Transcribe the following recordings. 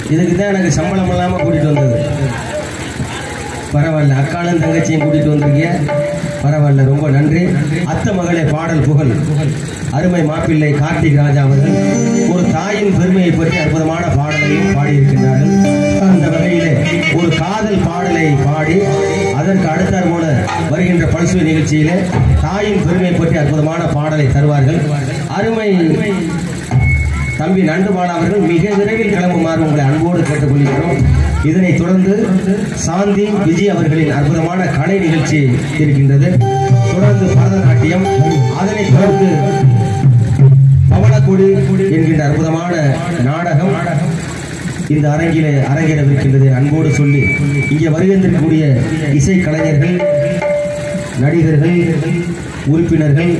இதுக்கு தான் எனக்கு சம்பளம் இல்லாமல் கூட்டிகிட்டு வந்தது. பரவாயில்ல, அக்காலும் தங்கச்சியும் கூட்டிகிட்டு வந்திருக்கீங்க, பரவாயில்ல, ரொம்ப நன்றி. அத்த மகளே பாடல் புகழ் அருமை மாப்பிள்ளை கார்த்திக் ராஜா அவர்கள் ஒரு தாயின் பெருமையை பற்றி அற்புதமான பாடலையும் பாடியிருக்கின்றார்கள். அந்த வகையிலே ஒரு காதல் பாடலை பாடி அதற்கு அடுத்தார் போல வருகின்ற பல்சுவை நிகழ்ச்சியிலே தாயின் பெருமையை பற்றி அற்புதமான பாடலை தருவார்கள். அருமை தம்பி நண்டுபாலா அவர்கள் மிக விரைவில் கிளம்புமாறு உங்களை அன்போடு கேட்டுக்கொள்கிறோம். இதனைத் தொடர்ந்து சாந்தி விஜய் அவர்களின் அற்புதமான கலை நிகழ்ச்சி இருக்கின்றது. தொடர்ந்து பரதநாட்டியம், அதனைத் தொடர்ந்து பவளக்கொடி என்கின்ற அற்புதமான நாடகம் இந்த அரங்கிலே அரங்கேறவிருக்கின்றது. அன்போடு சொல்லி இங்கே வருகின்றக்கூடிய இசை கலைஞர்கள், நடிகர்கள், உறுப்பினர்கள்,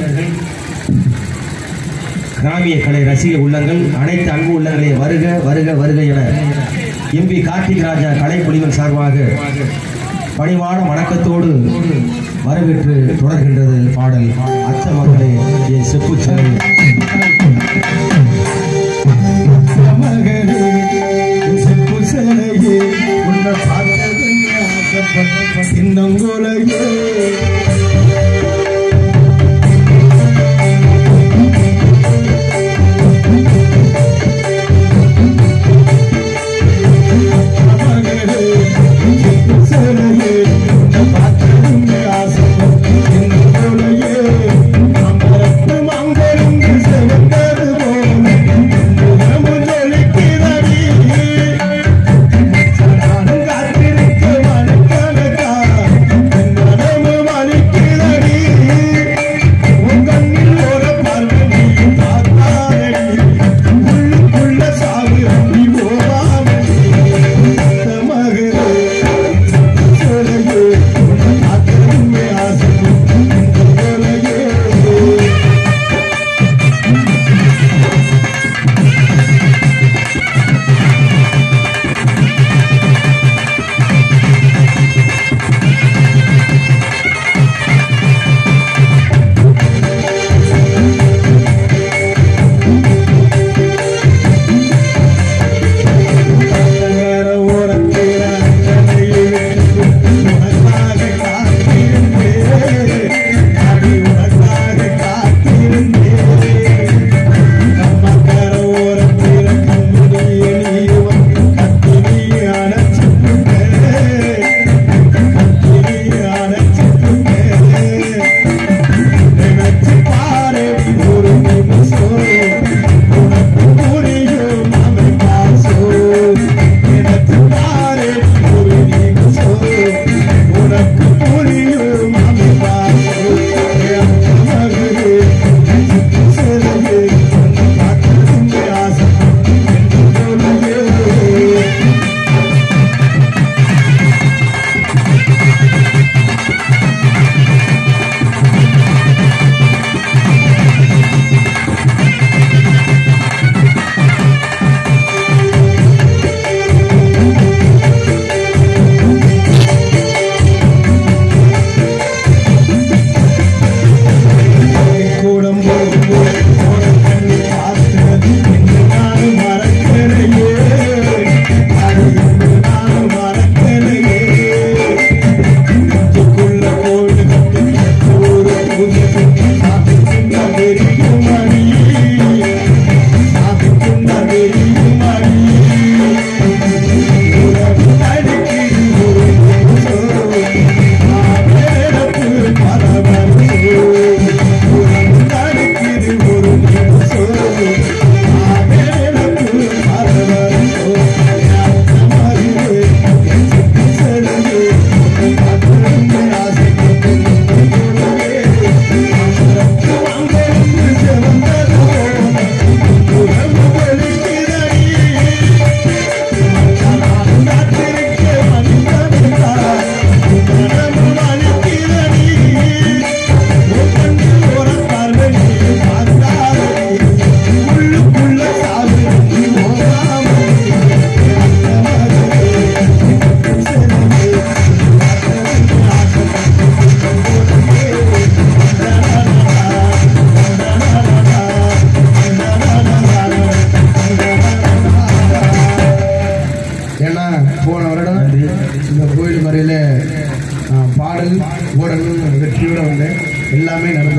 கிராமிய கலை ரசிக உள்ளங்கள், அனைத்து அன்பு உள்ளங்களே வருக வருக வருக என எம்பி கார்த்திக் ராஜா கலைக்குழுவின் சார்பாக பணிவான வணக்கத்தோடு வரவேற்று தொடர்கின்றது பாடல். அச்ச மகளே என் செப்பு செல்வி Seven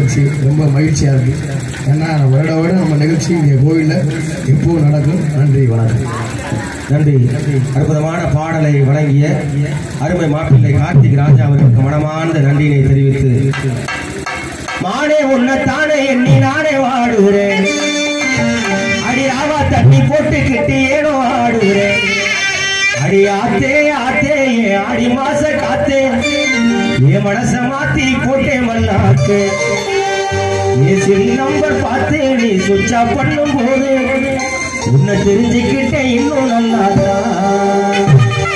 நிகழ்ச்சி ரொம்ப மகிழ்ச்சியாக இருக்குது. ஏன்னா வருட நம்ம நிகழ்ச்சி இங்கே கோவிலில் எப்பவும் நடக்கும். நன்றி, வணக்கம். நன்றி. அற்புதமான பாடலை வழங்கிய அருமை மாப்பிள்ளை கார்த்திக் ராஜா அவர்களுக்கு மனமார்ந்த நன்றியினை தெரிவித்து, மானே உன்னைத்தானே எண்ணி நானே வாடுகிறேன், அடி ஆவா தண்ணி போட்டுக்கிட்டு ஏனோ ஆடுகிறேன், அடி ஆத்தே ஆத்தே ஏன் ஆடி மாச காத்தே என் மனச மாத்தி போட்டே மல்லாத்தே, என் செல் நம்பர் பார்த்து நீ சுவிட்ச் ஆஃப் பண்ணும் போது உன்னை தெரிஞ்சுக்கிட்டேன் இன்னும் நல்லாதான்.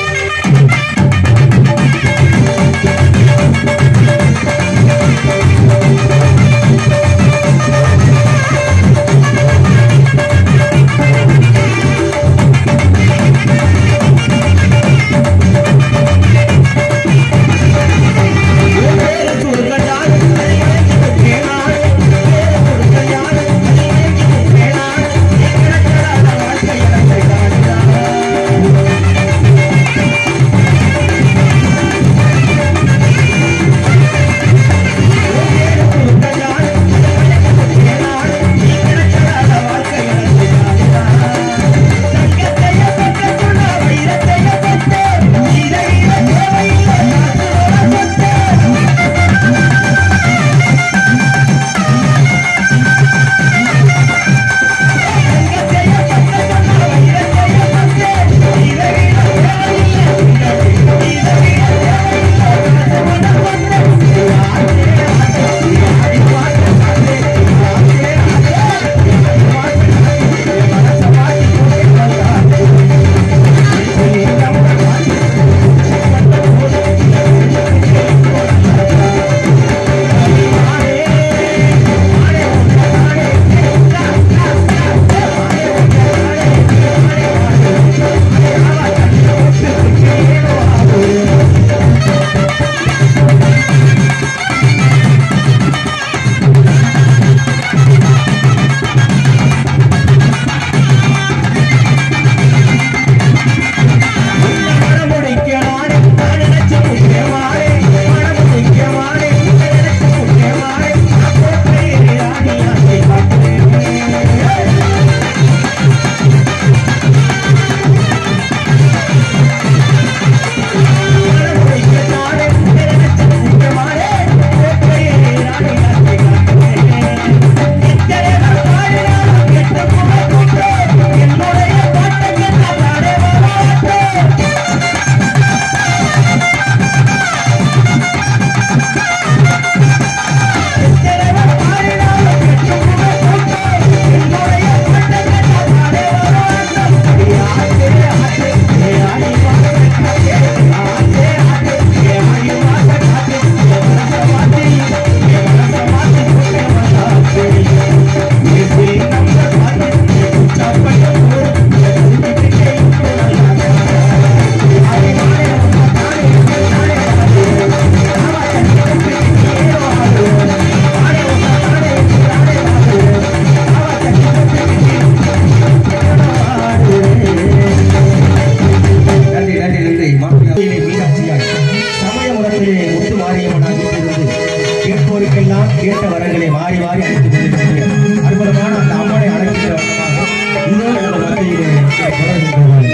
கேட்ட வரங்களை மாறி மாறி அழைத்துக் கொண்டிருக்கிறது. அற்புதமான அந்த அம்மனை அழைக்கிற வண்ணமாக இதோ நம்ம மத்தியிலே தொடர்கின்றனர்.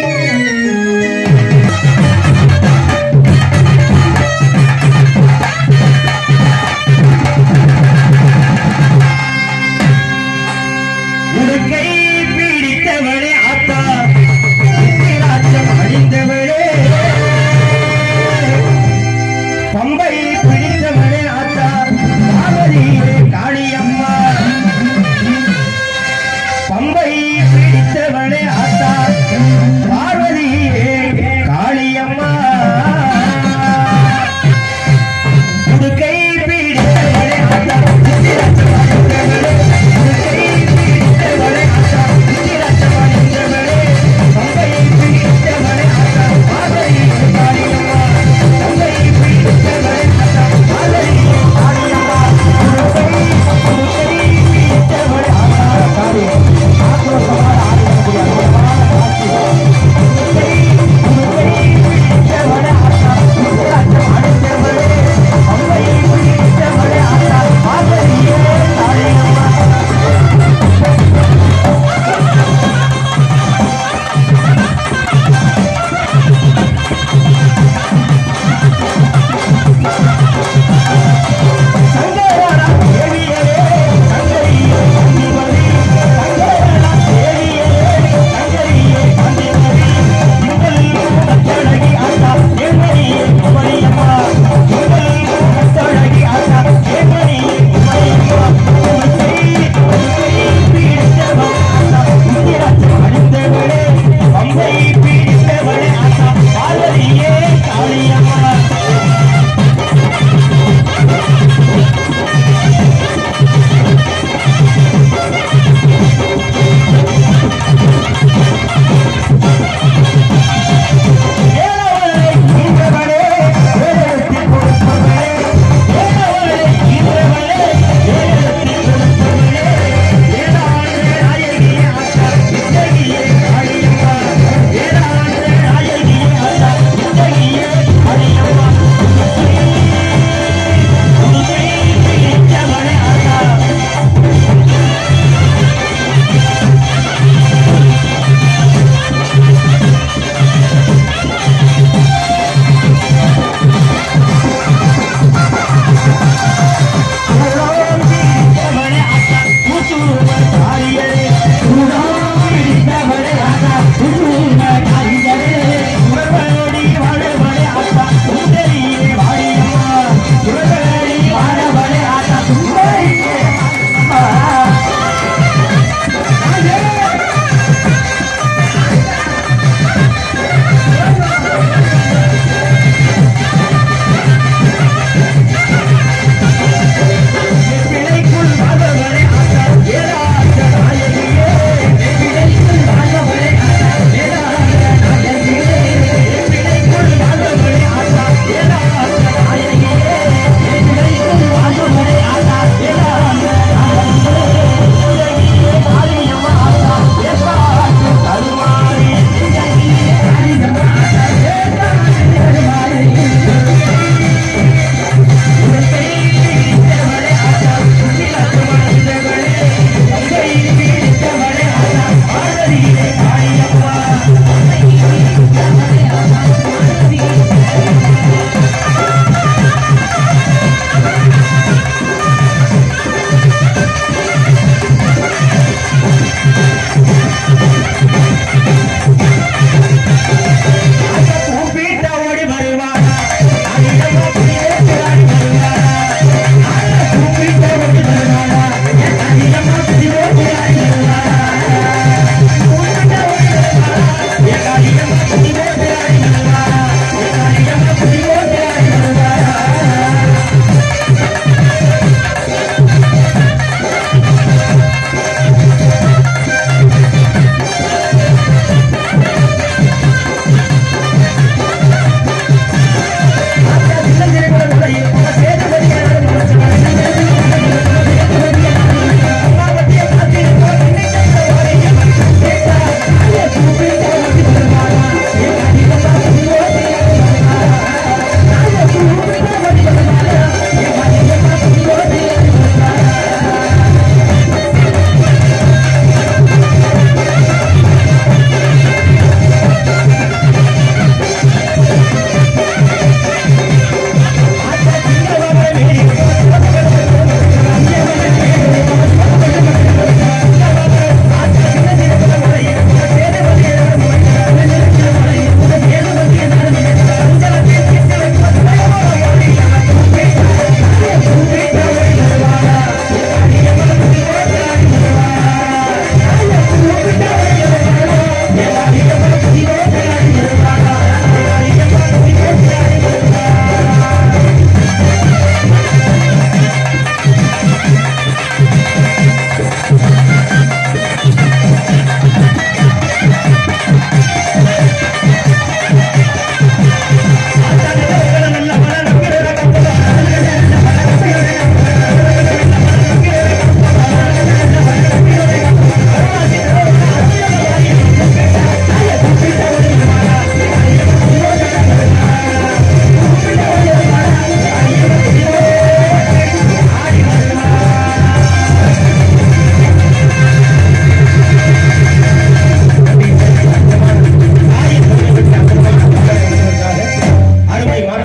உடுக்கை பிடித்தவளே ஆத்தா ராஜ்யம் அழிந்தவளே, பம்பை பிடித்தவளே ஆத்தா பார்வதியே காளியம்மா, பம்பை பிடித்தவளே ஆத்தா பார்வதியே காளியம்மா, உடுக்கை பிடித்தவளே ஆத்தா ஆக்ரோஷமான ஆரம்பிக்கூடிய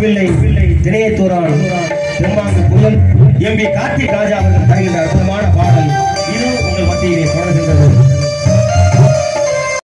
மாப்பிள்ளை திணையத்தூரான் திருமாங்கு புகழ் எம்பி கார்த்திக் ராஜா அவர்கள் தருகின்ற அற்புதமான பாடல் இது உங்கள் மத்தியிலே தொடர்கின்றது.